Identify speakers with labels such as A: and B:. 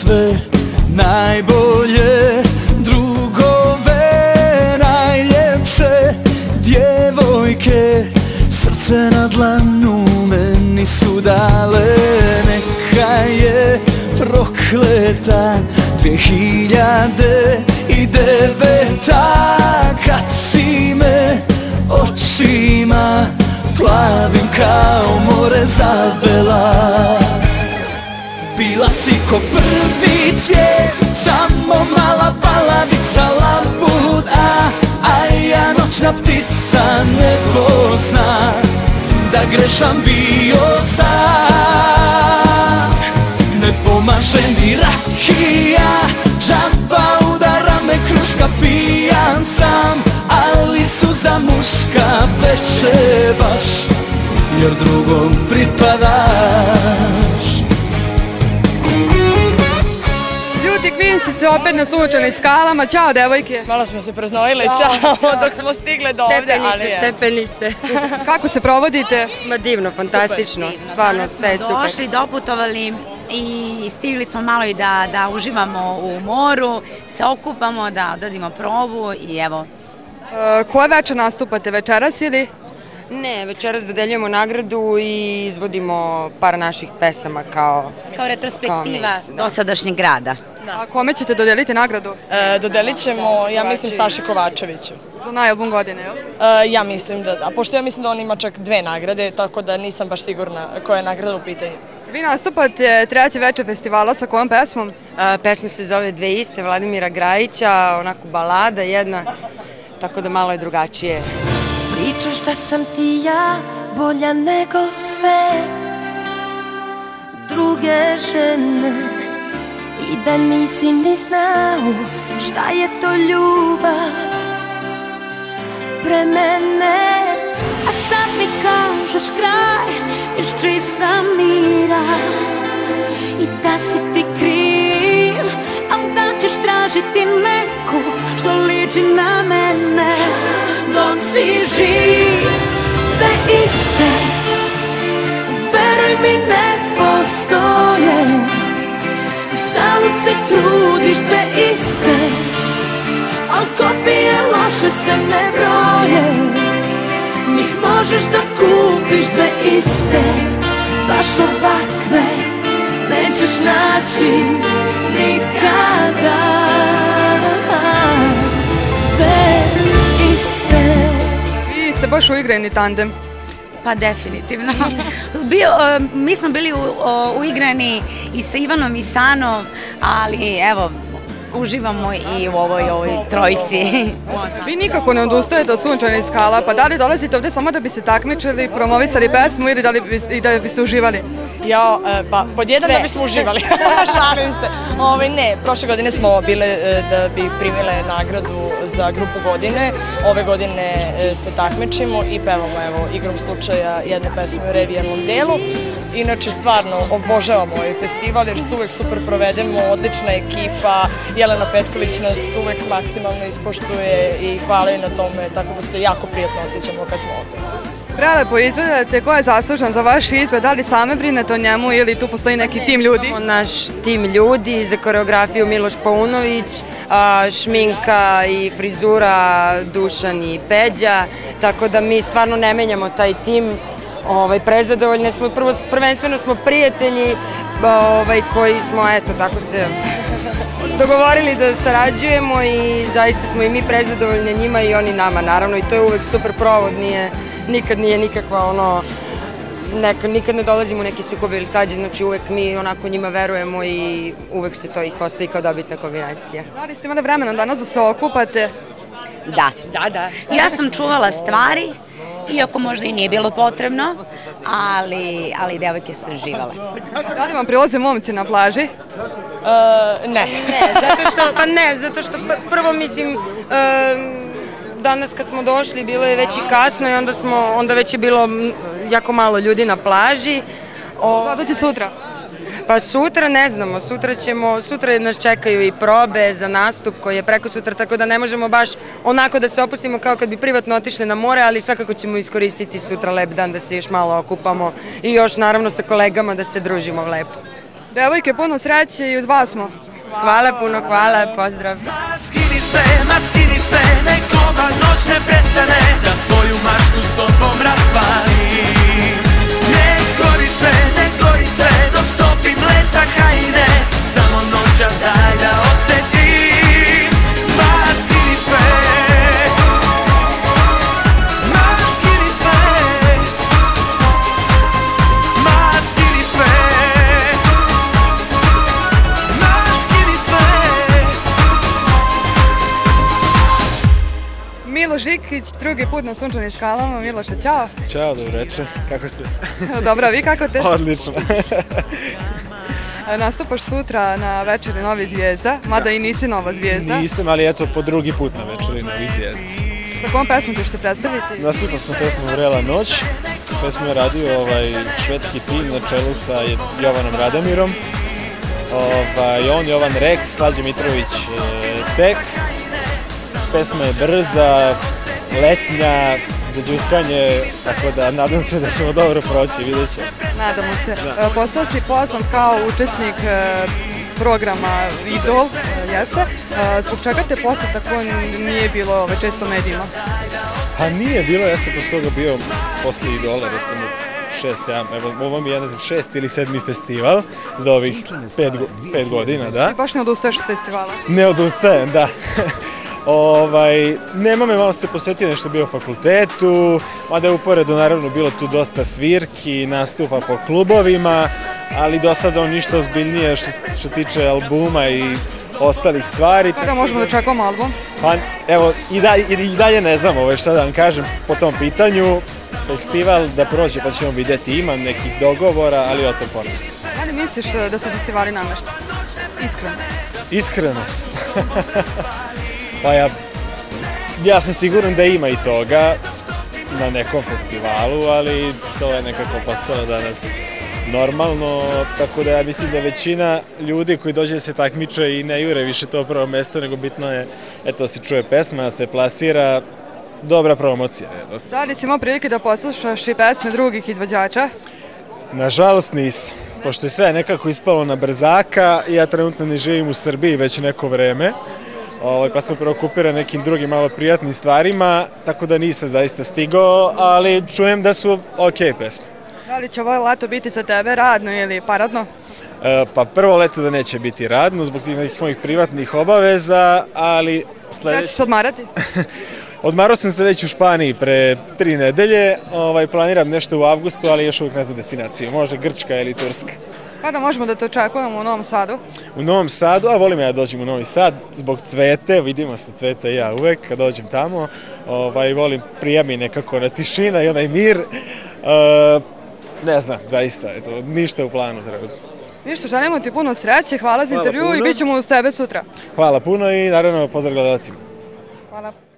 A: sve najbolje, drugove najljepše, djevojke srce na dlanu meni su dale. Neka je prokleta 2009. Kad si me očima plavim kao more zavela. Bila si ko prvi cvijet, samo mala palavica labud, a ja noćna ptica nebo zna da grešan bio sam. Ne pomaže ni rakija, džaba udara me kruška, pijan sam, ali suza muška peče baš, jer drugom pripadaš.
B: Ljuti Kvinsice opet na Sunčanim skalama, ćao devojke.
C: Malo smo se preznojile, čao, dok smo stigle do ovde, ali je.
D: Stepenice.
B: Kako se provodite?
D: Ma divno, fantastično, stvarno sve je super.
E: Došli, doputovali i stigli smo malo i da uživamo u moru, se okupamo, da odradimo probu i evo.
B: Koje večer nastupate, večeras ili?
D: Ne, večeras dodeljujemo nagradu i izvodimo par naših pesama kao
E: retrospektiva dosadašnjeg rada.
B: A kome ćete dodeliti nagradu?
C: Dodelit ćemo, ja mislim, Saši Kovačeviću.
B: Za najalbum godine, jel?
C: Ja mislim da da, pošto ja mislim da on ima čak 2 nagrade, tako da nisam baš sigurna koja je nagrada u pitanju.
B: Vi nastupate treći večer festivala, sa kojom pesmom?
D: Pesma se zove Dve iste, Vladimira Grajića, onako balada jedna, tako da malo je drugačije.
F: Pričaš da sam ti ja bolja nego sve druge žene i da nisi ni znao šta je to ljubav pre mene. A sad mi kažeš kraj iz čista mira i da si ti kriv, al da ćeš tražiti neku što liči na mene dok si živ. Dve iste, veruj mi, ne postoje, zalud se trudiš. Dve iste, al kopije loše se ne broje, njih možeš da kupiš. Dve iste, baš ovakve nećeš naći nikada. Dve iste.
B: Vi ste baš uigrani tandem.
E: Pa definitivno. Mi smo bili uigrani i sa Ivanom i Sanom, ali evo, uživamo i u ovoj trojici.
B: Vi nikako ne odustajete od Sunčanih skala, pa da li dolazite ovde samo da bi se takmičili, promovisali pesmu ili da biste uživali?
C: Ja, pa pod jedan da bismo uživali, šalim se. Ne, prošle godine smo bile da bi primile nagradu za grupu godine, ove godine se takmičimo i pevamo, evo, igrom slučaja jednu pesmu u revijalnom delu. Inače, stvarno obožavamo ovaj festival jer se uvek super provedemo, odlična ekipa, Jelena Petković nas uvek maksimalno ispoštuje i hvala joj na tome, tako da se jako prijatno osjećamo kad smo ovdje.
B: Prelepo izgledate, ko je zaslužan za vaš izgled, da li same brinete o njemu ili tu postoji neki tim ljudi?
D: Imamo naš tim ljudi, za koreografiju Miloš Paunović, šminka i frizura Dušan i Peđa, tako da mi stvarno ne menjamo taj tim. Prezadovoljne smo, prvenstveno smo prijatelji koji smo, eto, tako se dogovorili da sarađujemo i zaista smo i mi prezadovoljni njima i oni nama, naravno, i to je uvek super provod, nikad nije nikakva nikad ne dolazimo u neki sukobe ili svađe, znači uvek mi onako njima verujemo i uvek se to ispostavi kao dobitna kombinacija.
B: Da li ste imali vremena danas da se okupate?
E: Da. Ja sam čuvala stvari, iako možda i nije bilo potrebno, ali devojke su uživale.
B: Da li vam prilaze momci na plaži?
C: Ne.
D: Zato što prvo mislim, danas kad smo došli bilo je već i kasno i onda već je bilo jako malo ljudi na plaži.
B: Zato će sutra?
D: Pa sutra ne znamo, sutra nas čekaju i probe za nastup koji je preko sutra, tako da ne možemo baš onako da se opustimo kao kad bi privatno otišli na more, ali svakako ćemo iskoristiti sutra lep dan da se još malo okupamo i još naravno sa kolegama da se družimo lepo.
B: Devojke, puno sreće i uz vas smo.
D: Hvala puno, hvala, pozdrav.
A: Maskini sve, nek ova noć ne prestane, da svoju maštu s tobom raspalim. Nek gori sve, dok topim leca hajne, samo noćas daj da osetim. Maskini sve, maskini sve, maskini sve, maskini sve.
B: Miloš Žikić, drugi put na Sunčanim skalama. Miloše, ćao.
G: Ćao, dobro večer. Kako ste?
B: Dobro, a vi kako te?
G: Odlično.
B: Nastupaš sutra na večeri Novi zvijezda, mada i nisi Nova zvijezda.
G: Nisam, ali eto po drugi put na večeri Novi zvijezda.
B: Sa kom pesmom ćeš se predstaviti?
G: Nastupao sam pesmu Vrela noć. Pesmu je radio švedski tim na čelu sa Jovanom Radamirom. On, Jovan Rex, Slađe Mitrović tekst. Pesma je brza, letnja, za džuskanje, tako da nadam se da ćemo dobro proći, vidjet ćemo.
B: Nadamo se. Postao si poznat kao učesnik programa Idol, jeste. Zbog čega te posle tako nije bilo često u medijima?
G: Pa nije bilo, ja sam posle toga bio posle Idola, recimo 6-7, evo ovo mi je, ne znam, 6. ili 7. festival za ovih 5 godina, da.
B: I baš ne odustaješ od festivala?
G: Ne odustajem, da. Nema me, malo se posvetio nešto bio u fakultetu, mada je uporedo naravno bilo tu dosta svirki, nastupa po klubovima, ali do sada ništa ozbiljnije što tiče albuma i ostalih stvari.
B: Kada možemo da čekamo album?
G: Pa evo, i dalje ne znam šta da vam kažem po tom pitanju. Festival da prođe pa ćemo vidjeti, imam nekih dogovora, ali o tom potom.
B: Da li misliš da su festivali namešteni? Iskreno?
G: Iskreno? Pa ja sam siguran da ima i toga na nekom festivalu, ali to je nekako postalo danas normalno, tako da ja mislim da većina ljudi koji dođe da se takmiče i ne jure više to prvo mesto, nego bitno je, eto, se čuje pesma, da se plasira, dobra promocija.
B: Da li si imao prilike da poslušaš i pesme drugih izvođača?
G: Nažalost nisam, pošto je sve nekako ispalo na brzaka, ja trenutno ne živim u Srbiji već neko vreme, pa sam preokupiran nekim drugim malo prijatnim stvarima, tako da nisam zaista stigao, ali čujem da su okej pesme.
B: Da li će ovo leto biti za tebe radno ili paradno?
G: Pa prvo leto da neće biti radno zbog tih nekih mojih privatnih obaveza, ali
B: Da ćeš se odmarati?
G: Odmarao sam se već u Španiji pre 3 nedelje, planiram nešto u avgustu, ali još uvijek ne znam destinaciju, možda Grčka ili Turska.
B: Kada možemo da te očekujemo u Novom Sadu?
G: U Novom Sadu, a volim ja da dođem u Novi Sad zbog Cvete, vidimo se Cvete i ja uvek kad dođem tamo, volim prijemi nekako na tišina i onaj mir, ne znam, zaista, ništa u planu trenutno.
B: Ništa, želimo ti puno sreće, hvala za intervju i bit ćemo uz tebe sutra.
G: Hvala puno i naravno pozdrav gledalcima.
B: Hvala.